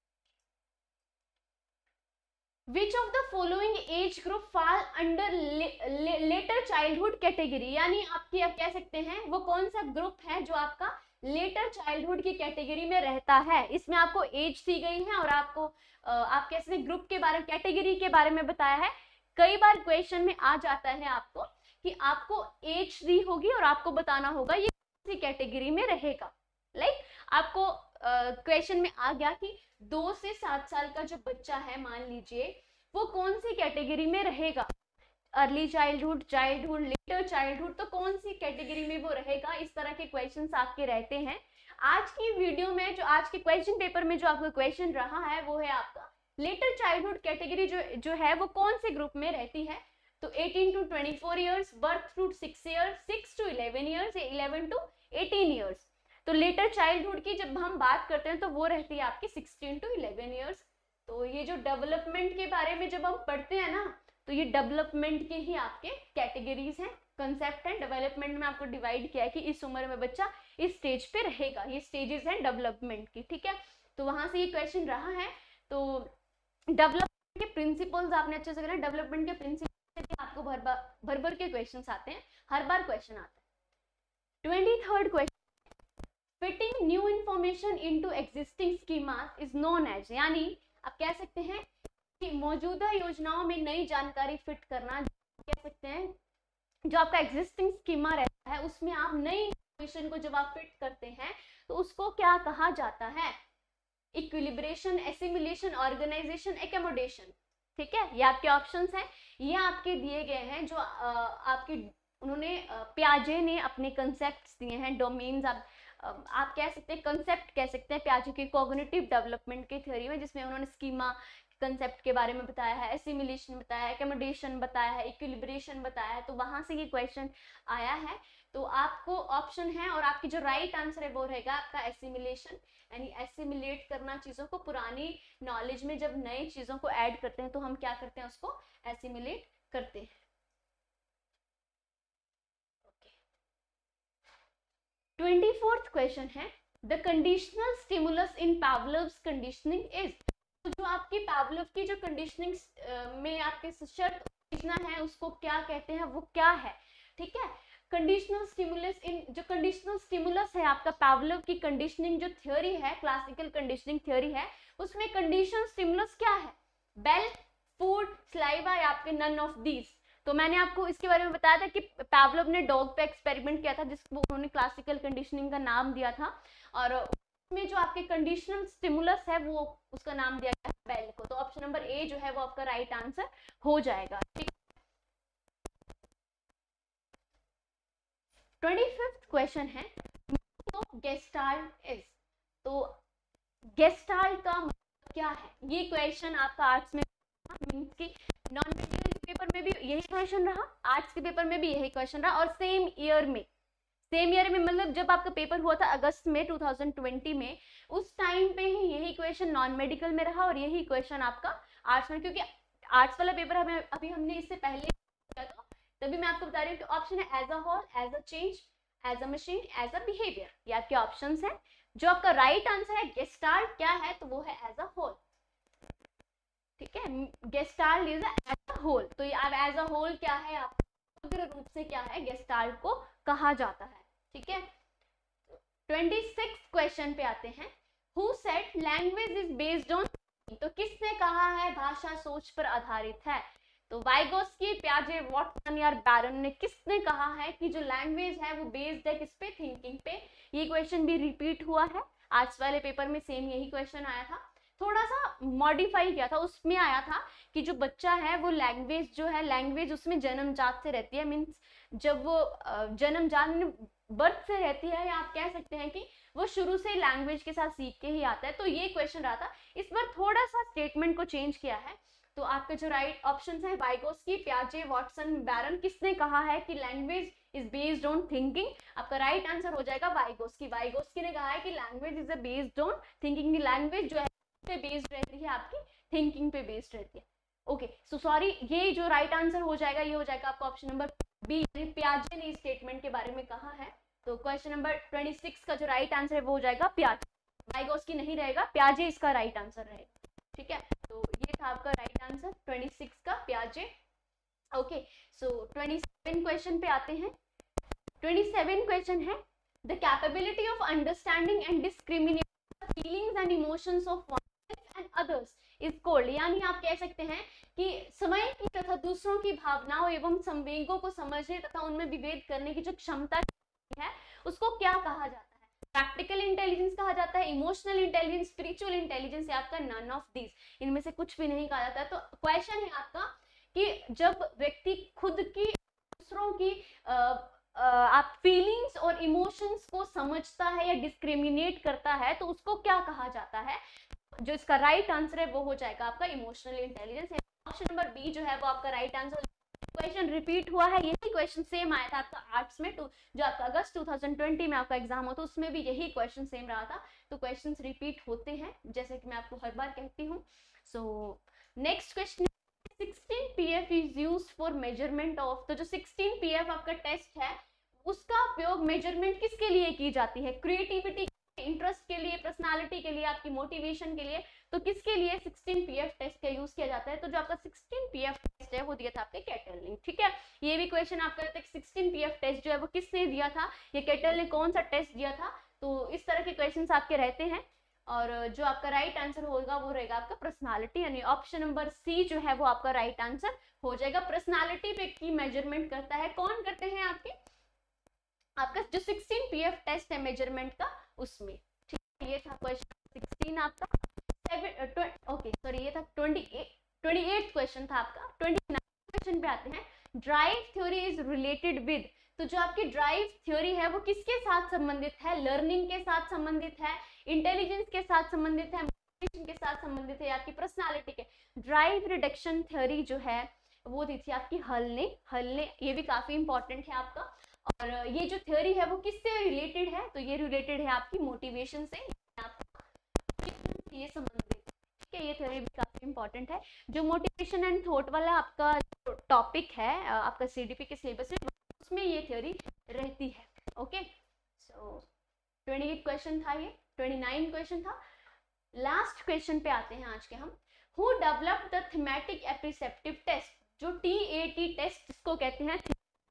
Which of the following age group fall under later childhood category? यानी आपकी आप कह सकते हैं वो कौन सा ग्रुप है जो आपका लेटर चाइल्डहुड की कैटेगरी में रहता है। इसमें आपको एज दी गई है और आपको आप कैसे ग्रुप के बारे में, कैटेगरी के बारे में बताया है। कई बार क्वेश्चन में आ जाता है आपको कि आपको एज दी होगी और आपको बताना होगा ये कौन सी कैटेगरी में रहेगा। लाइक आपको क्वेश्चन uh, में आ गया कि दो से सात साल का जो बच्चा है मान लीजिए वो कौन सी कैटेगरी में रहेगा, early childhood, childhood, later childhood, तो कौन सी कैटेगरी में वो रहेगा। इस तरह के क्वेश्चंस आपके रहते हैं। आज की वीडियो में जो आज के क्वेश्चन पेपर में जो आपका क्वेश्चन रहा है वो है आपका लेटर चाइल्डहुड कैटेगरी जो जो है वो कौन से ग्रुप में रहती है। तो eighteen to twenty four years, birth to six years, six to eleven years, eleven to eighteen years. तो लेटर चाइल्डहुड की जब हम बात करते हैं तो वो रहती है आपकी सिक्सटीन टू इलेवन ईयर्स। तो ये जो डेवलपमेंट के बारे में जब हम पढ़ते हैं ना तो ये डेवलपमेंट के ही आपके कैटेगरीज हैं, कंसेप्ट है। डेवलपमेंट में आपको डिवाइड किया है कि इस उम्र में बच्चा इस स्टेज पे रहेगा, ये स्टेजेस हैं डेवलपमेंट की, ठीक है। तो वहां से ये क्वेश्चन रहा है। तो डेवलपमेंट के प्रिंसिपल्स आपने अच्छे से करा, डेवलपमेंट के प्रिंसिपल आपको भर भर भर के क्वेश्चन आते हैं, हर बार क्वेश्चन आता है। Twenty third question, fitting new information into existing schemas is known as, यानी आप कह सकते हैं कि मौजूदा योजनाओं में नई जानकारी फिट करना, कह सकते हैं जो आपका एग्जिस्टिंग स्कीमा रहता है उसमें आप नई इंफॉर्मेशन को जब आप फिट करते हैं तो उसको क्या कहा जाता है? इक्विलिब्रेशन, एसिमिलेशन, ऑर्गेनाइजेशन, एकोमोडेशन, ठीक है। ये आपके ऑप्शंस हैं, ये आपके दिए गए हैं जो आ, आपकी उन्होंने प्याजे ने अपने कंसेप्ट्स दिए हैं, डोमेन्स आप आप कह सकते हैं, कंसेप्ट कह सकते हैं प्याजे की कॉग्निटिव डेवलपमेंट की थ्योरी में, जिसमें उन्होंने स्कीमा कंसेप्ट के बारे में बताया है, एसिमिलेशन बताया है, एकोमोडेशन बताया है, इक्विलिब्रेशन बताया है। तो वहां से ये क्वेश्चन आया है। तो आपको ऑप्शन है और आपकी जो राइट आंसर है वो रहेगा आपका एसिमिलेशन, यानी एसिमिलेट करना चीजों को, पुरानी नॉलेज में जब नई चीजों को ऐड करते हैं तो हम क्या करते हैं, उसको एसिमिलेट करते हैं। ट्वेंटी फोर्थ क्वेश्चन है, the conditional stimulus in Pavlov's conditioning is, तो जो आपकी पावलोव की जो कंडीशनिंग में आपके शर्त सूचना है उसको क्या कहते हैं, वो क्या है, ठीक है। कंडीशनल स्टिमुलस इन, जो कंडीशनल स्टिमुलस है आपका पावलोव की कंडीशनिंग जो थ्योरी है, क्लासिकल कंडीशनिंग थ्योरी है, उसमें कंडीशनल स्टिमुलस क्या है? बेल, फूड, स्लाइवा या आपके नन ऑफ दीज। तो मैंने आपको इसके बारे में बताया था कि पावलोव ने डॉग पे एक्सपेरिमेंट किया था जिसको उन्होंने क्लासिकल कंडीशनिंग का नाम दिया था, और उसमें जो आपके कंडीशनल स्टिमुलस है वो उसका नाम दिया गया है बेल को। तो ऑप्शन नंबर ए जो है वो आपका राइट आंसर हो जाएगा, ठीक। ट्वेंटी फिफ्थ क्वेश्चन है, गेस्टाल्ट इज, तो गेस्टाल्ट का मतलब क्या है? ये क्वेश्चन आपका आर्ट्स में मींस की नॉन मेडिकल पेपर में भी यही क्वेश्चन रहा, आर्ट्स के पेपर में भी यही क्वेश्चन रहा, और सेम ईयर में सेम ईयर में मतलब जब आपका पेपर हुआ था अगस्त में टू थाउजेंड ट्वेंटी में, उस टाइम पे ही यही क्वेश्चन नॉन मेडिकल में रहा और यही क्वेश्चन आपका आर्ट्स में, क्योंकि आर्ट्स वाला पेपर हमें अभी हमने इससे पहले किया था, तभी मैं आपको बता रही हूँ कि ऑप्शन है as a whole, as a change, as a machine, as a behaviour. ये आपके ऑप्शंस हैं। जो आपका राइट आंसर है गेस्टाल्ट क्या है, तो वो है एज अ होल। ठीक है, gestalt is as a whole. तो ये आप एज अ होल क्या है, आप समग्र रूप से क्या है, गेस्टाल्ट को कहा जाता है। ठीक है, ट्वेंटी सिक्स क्वेश्चन पे आते हैं। Who said language is based on, तो किसने कहा है भाषा सोच पर आधारित है? तो वाइगोस्की, पियाजे, वाटसन या बैरन ने किसने कहा है कि जो लैंग्वेज है वो बेस्ड है किस पे, थिंकिंग पे। ये क्वेश्चन भी रिपीट हुआ है, आज वाले पेपर में सेम यही क्वेश्चन आया था, थोड़ा सा मॉडिफाई किया था। उसमें आया था कि जो बच्चा है वो लैंग्वेज जो है, लैंग्वेज उसमें जन्मजात से रहती है, मीन्स जब वो जन्मजात बर्थ से रहती है, या आप कह सकते हैं कि वो शुरू से लैंग्वेज के साथ सीख के ही आता है। तो ये क्वेश्चन रहा था, इस बार थोड़ा सा स्टेटमेंट को चेंज किया है। तो आपका जो राइट ऑप्शन है वाइगोस्की, पियाजे, वाटसन, बैरन, किसने कहा है कि language is based on thinking? आपका राइट आंसर हो जाएगा वाइगोस्की। वाइगोस्की ने कहा है कि language is based on thinking. Language जो है पे बेस्ड रहती है, आपकी थिंकिंग पे बेस्ड रहती है। ओके, सो सॉरी, ये जो राइट आंसर हो जाएगा ये हो जाएगा आपका ऑप्शन नंबर बी, पियाजे ने स्टेटमेंट के बारे में कहा है। तो क्वेश्चन नंबर ट्वेंटी सिक्स का जो राइट आंसर है वो हो जाएगा पियाजे, वाइगोस्की नहीं रहेगा, पियाजे इसका राइट आंसर रहेगा। ठीक है, तो ये था आपका राइट आंसर ट्वेंटी सिक्स का, पियाजे। Okay, so twenty seven question पे आते हैं। ट्वेंटी सेवन क्वेश्चन है, the capability of understanding and discriminating feelings and emotions of oneself and others is called, यानी आप कह सकते हैं कि समय की तथा दूसरों की भावनाओं एवं संवेगों को समझने तथा उनमें विभेद करने की जो क्षमता है उसको क्या कहा जाता है? प्रैक्टिकल इंटेलिजेंस कहा जाता है, इमोशनल इंटेलिजेंस, स्पिरिचुअल इंटेलिजेंस, या आपका नन ऑफ दिस, इनमें से कुछ भी नहीं कहा जाता है। तो क्वेश्चन है आपका कि जब व्यक्ति खुद की, दूसरों की आ, आ, आप फीलिंग्स और इमोशंस को समझता है या डिस्क्रिमिनेट करता है तो उसको क्या कहा जाता है? जो इसका राइट आंसर है वो हो जाएगा आपका emotional intelligence. Option number B जो है वो आपका राइट आंसर। क्वेश्चन रिपीट हुआ है, यही क्वेश्चन सेम आया था आपका आर्ट्स में, टू जो आपका अगस्त टू थाउजेंड ट्वेंटी में आपका एग्जाम होता है उसमें भी यही क्वेश्चन सेम रहा था। तो क्वेश्चंस रिपीट होते हैं जैसे कि मैं आपको हर बार कहती हूँ। So next question, sixteen P F is used for measurement of, तो जो सिक्सटीन पी एफ आपका टेस्ट है उसका उपयोग मेजरमेंट किसके लिए की जाती है? क्रिएटिविटी, इंटरेस्ट के लिए, पर्सनालिटी के लिए, आपकी मोटिवेशन के लिए। तो किसके लिए सिक्सटीन पी एफ टेस्ट का यूज किया जाता है? तो जो आपका सिक्सटीन पी एफ टेस्ट है वो दिया था आपके कैटल ने। ठीक है, ये भी क्वेश्चन आपका सिक्सटीन पी एफ टेस्ट जो है वो किसने दिया था, ये कैटल ने कौन सा टेस्ट दिया था? तो इस तरह के क्वेश्चन आपके रहते हैं। और जो आपका राइट आंसर होगा वो रहेगा आपका पर्सनालिटी, यानी ऑप्शन नंबर सी जो है वो आपका राइट आंसर हो जाएगा। पर्सनालिटी पे की मेजरमेंट करता है, कौन करते हैं? आपके आपका जो सिक्सटीन पी एफ टेस्ट है मेजरमेंट का उसमें। ठीक है, ये था क्वेश्चन सिक्सटीन आपका। ओके सॉरी, ये था ट्वेंटी एट क्वेश्चन था आपका। ट्वेंटी नाइन क्वेश्चन पे आते हैं। Drive theory is related with, तो जो आपकी ड्राइव थ्योरी है वो किसके साथ संबंधित है? लर्निंग के साथ संबंधित है, इंटेलिजेंस के साथ संबंधित है, मोटिवेशन के साथ संबंधित है, आपकी पर्सनालिटी के? ड्राइव रिडक्शन थ्योरी जो है वो दी थी आपकी हल ने। हल ने, ये भी काफी इंपॉर्टेंट है आपका। और ये जो थ्योरी है वो किससे रिलेटेड है? तो ये रिलेटेड है आपकी मोटिवेशन से, ये संबंधित। ठीक है, ये थ्योरी भी काफी इंपॉर्टेंट है। जो मोटिवेशन एंड थॉट वाला आपका टॉपिक है आपका सीडीपी के सिलेबस में, उसमें ये थ्योरी रहती है। Okay, so twenty eight question था ये, ट्वेंटी नाइन क्वेश्चन था। लास्ट क्वेश्चन पे आते हैं आज के हम। Who developed the thematic apperceptive test, जो टी ए टी टेस्ट इसको कहते हैं,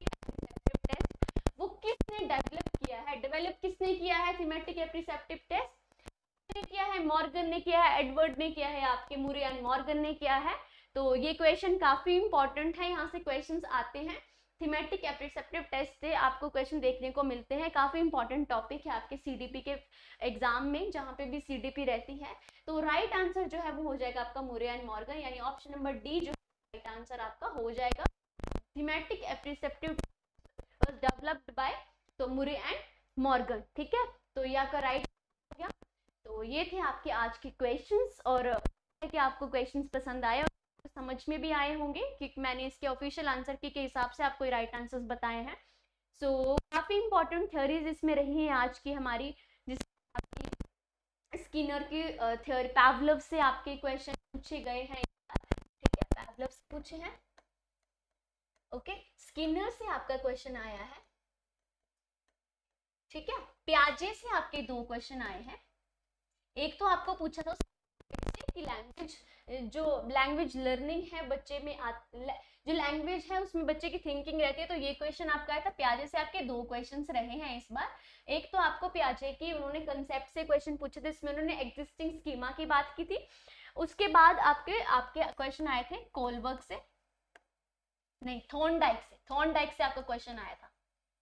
वो किसने डेवलप किया है? डेवलप किसने किया है थीमेटिक एप्रिसेप्टिव टेस्ट? किया है मॉर्गन ने किया है, एडवर्ड ने किया है, आपके मुरे एंड मॉर्गन ने किया है। तो ये क्वेश्चन काफी इंपॉर्टेंट है, यहाँ से क्वेश्चंस आते हैं। थीमेटिक एप्रिसेप्टिव टेस्ट से आपको क्वेश्चन देखने को मिलते हैं, काफी इंपॉर्टेंट टॉपिक है आपके सीडीपी के एग्जाम में, जहाँ पे भी सीडीपी रहती है। तो राइट आंसर जो है वो हो जाएगा आपका मुरे एंड मॉर्गन, यानी ऑप्शन नंबर डी जो राइट आंसर आपका हो जाएगा। थीमेटिक एप्रिसेप्टिव डेवलप्ड बाय तो मुरे एंड मॉर्गन। ठीक है, तो ये आपका राइट हो गया। तो ये थे आपके आज के क्वेश्चंस, और कि आपको क्वेश्चंस पसंद आए और समझ में भी आए होंगे, क्योंकि मैंने इसके ऑफिशियल आंसर की के हिसाब से आपको राइट आंसर्स बताए हैं। सो so, काफी इंपॉर्टेंट थ्योरीज इसमें रही हैं आज की हमारी, जिसमें आपकी स्किनर की थ्योरी, पावलोव से आपके क्वेश्चन पूछे गए हैं। ठीक है, पावलोव से पूछे हैं। ओके, स्किनर से आपका क्वेश्चन आया है। ठीक है, प्याजे से आपके दो क्वेश्चन आए हैं। एक तो आपको पूछा था कि लैंग्वेज, जो लैंग्वेज लर्निंग है बच्चे में आ, जो लैंग्वेज है उसमें बच्चे की थिंकिंग रहती है, तो ये क्वेश्चन आपका आया था। प्याजे से आपके दो क्वेश्चंस रहे हैं इस बार। एक तो आपको प्याजे की उन्होंने कंसेप्ट से क्वेश्चन पूछे थे, इसमें उन्होंने एग्जिस्टिंग स्कीमा की बात की थी। उसके बाद आपके आपके क्वेश्चन आए थे कोलबर्ग से, नहीं थॉर्नडाइक से, थॉर्नडाइक से आपका क्वेश्चन आया था।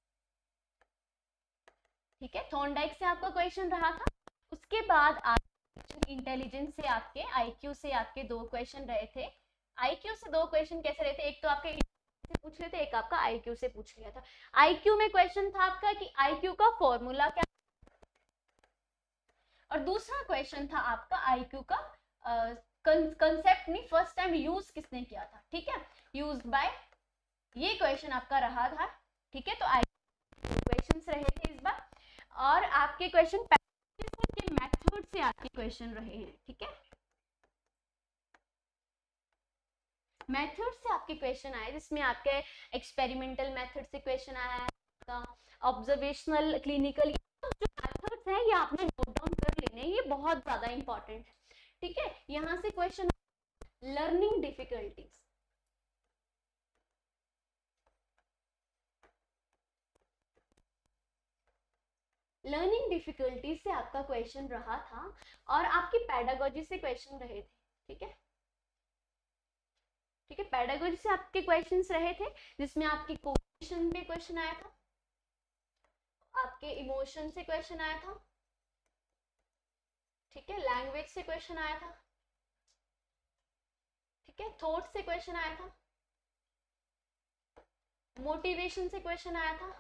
ठीक है, थॉर्नडाइक से आपका क्वेश्चन रहा था। उसके बाद आप इंटेलिजेंस से आपके आईक्यू से आपके दो क्वेश्चन रहे थे। आईक्यू से दो क्वेश्चन कैसे रहे थे, एक तो आपके से पूछ रहे थे, एक आपका आईक्यू से पूछ लिया था। आईक्यू में क्वेश्चन था आपका कि आईक्यू का फॉर्मूला क्या, और दूसरा क्वेश्चन था आपका आईक्यू का कंसेप्ट नहीं फर्स्ट टाइम यूज किसने किया था। ठीक है, यूज्ड बाय, ये क्वेश्चन आपका रहा था। ठीक है, तो आईक्यू क्वेश्चंस रहे थे इस बार, और आपके क्वेश्चन के मेथड से आपके क्वेश्चन रहे हैं। ठीक है, मेथड से आपके क्वेश्चन आए, जिसमें आपके एक्सपेरिमेंटल मेथड से क्वेश्चन आया है, आपका ऑब्जर्वेशनल, क्लिनिकल, जो मेथड्स हैं ये आपने नोट डाउन कर लेने, ये बहुत ज्यादा इंपॉर्टेंट है। ठीक है, यहां से question learning difficulties, learning difficulties से आपका क्वेश्चन रहा था, और आपकी पेडागोजी से क्वेश्चन रहे थे। ठीक है, ठीक है, पेडागोजी से आपके क्वेश्चंस रहे थे, जिसमें आपकी कोग्निशन पे क्वेश्चन आया था, आपके इमोशन से क्वेश्चन आया था। ठीक है, लैंग्वेज से क्वेश्चन आया था। ठीक है, थॉट से क्वेश्चन आया था, मोटिवेशन से क्वेश्चन आया था।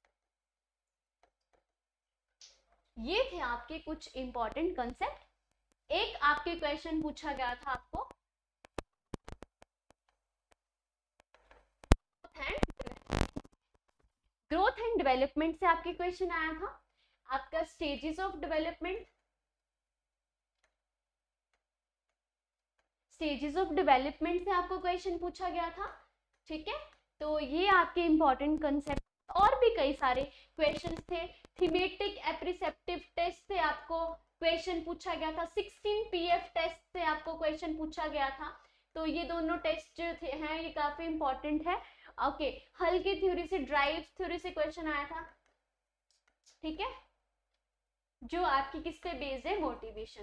ये थे आपके कुछ इंपॉर्टेंट कंसेप्ट। एक आपके क्वेश्चन पूछा गया था आपको ग्रोथ एंड डेवलपमेंट से आपके क्वेश्चन आया था, आपका stages of development, stages of development से आपको क्वेश्चन पूछा गया था। ठीक है, तो ये आपके इंपॉर्टेंट कंसेप्ट, और भी कई सारे क्वेश्चंस थे। थीमेटिक एप्रिसेप्टिव टेस्ट से आपको क्वेश्चन पूछा गया था, सिक्सटीन पीएफ टेस्ट से आपको क्वेश्चन पूछा गया था। तो ये दोनों टेस्ट जो थे हैं ये काफी इंपॉर्टेंट है। ओके, हल्की थ्योरी से, ड्राइव थ्योरी से क्वेश्चन आया था। ठीक है, जो आपकी किस पे बेस्ड है, मोटिवेशन।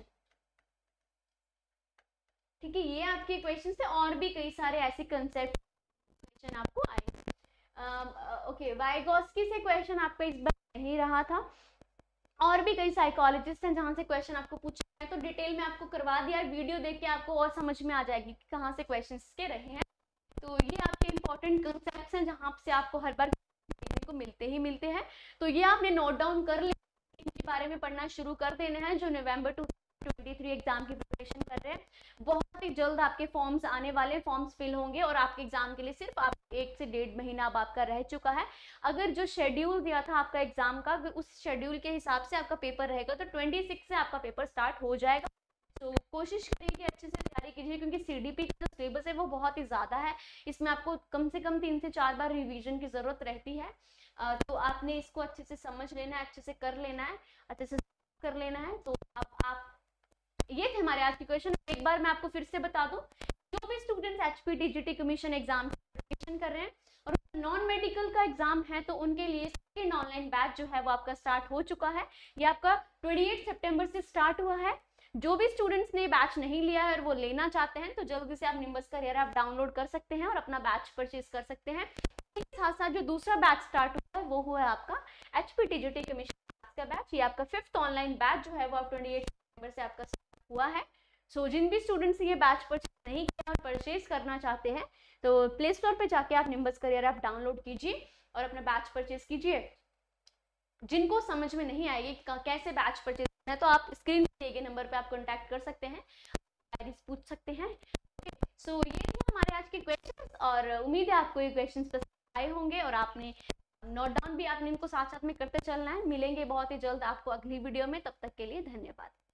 ठीक है, ये आपके क्वेश्चन थे, और भी कई सारे ऐसे कंसेप्ट क्वेश्चन आपको आए। ओके, वाइगोस्की से क्वेश्चन आपका इस बार नहीं रहा था, और भी कई साइकोलॉजिस्ट हैं जहां से क्वेश्चन आपको पूछा है, तो डिटेल में आपको करवा दिया, वीडियो देख के आपको और समझ में आ जाएगी कि कहाँ से क्वेश्चन के रहे हैं। तो ये आपके इंपॉर्टेंट कंसेप्ट्स हैं जहां से आपको हर बार देखने को मिलते ही मिलते हैं। तो ये आपने नोट डाउन कर लिया, इनके बारे में पढ़ना शुरू कर देना है जो November two twenty three exam की प्रिपरेशन कर रहे हैं। बहुत ही जल्द आपके फॉर्म्स आने वाले, फॉर्म्स फिल होंगे, और आपके एग्जाम के लिए सिर्फ आप एक से डेढ़ महीना अब आपका रह चुका है। अगर जो शेड्यूल दिया था आपका एग्जाम का, अगर उस शेड्यूल के हिसाब से आपका पेपर रहेगा तो छब्बीस से आपका पेपर स्टार्ट हो जाएगा। तो कोशिश करें कि अच्छे से तैयारी कीजिए, क्योंकि सीडीपी का जो सिलेबस है वो बहुत ही ज़्यादा है, इसमें आपको कम से कम तीन से चार बार रिवीजन की ज़रूरत रहती है। तो आपने इसको अच्छे से समझ लेना है, अच्छे से कर लेना है, अच्छे से कर लेना है। तो अब आप, ये थे हमारे आज के क्वेश्चन। एक बार मैं आपको फिर से बता दूं, जो भी students HP TGT commission exam की प्रिपरेशन कर रहे हैं और नॉन मेडिकल का एग्जाम है, तो उनके लिए सेकंड ऑनलाइन बैच जो है वो आपका स्टार्ट हो चुका है। ये आपका अट्ठाईस सितंबर से स्टार्ट हुआ है। जो भी स्टूडेंट्स ने बैच नहीं लिया है और वो लेना चाहते हैं, तो जल्दी से आप निम्बस करियर आप डाउनलोड कर सकते हैं और अपना बैच परचेज कर सकते हैं। साथ साथ जो दूसरा बैच स्टार्ट हुआ है वो हुआ है आपका एचपी टीजीटी कमीशन का बैच। ये आपका फिफ्थ ऑनलाइन बैच जो है वो अट्ठाईस सितंबर से आपका हुआ है। सो so, जिन भी स्टूडेंट्स ये बैच परचेज नहीं किया और परचेज करना चाहते हैं, तो प्ले स्टोर पे जाके आप निम्बस करियर ऐप डाउनलोड कीजिए और अपना बैच परचेज कीजिए। जिनको समझ में नहीं आएगी कैसे बैच परचेज करना है, तो आप स्क्रीन दिए गए नंबर पे आप कांटेक्ट कर सकते हैं, पूछ सकते हैं। सो so, ये थे हमारे आज के क्वेश्चंस, और उम्मीद है आपको ये क्वेश्चंस पसंद आए होंगे और आपने नोट डाउन भी आपने इनको साथ साथ में करते चलना है। मिलेंगे बहुत ही जल्द आपको अगली वीडियो में, तब तक के लिए धन्यवाद।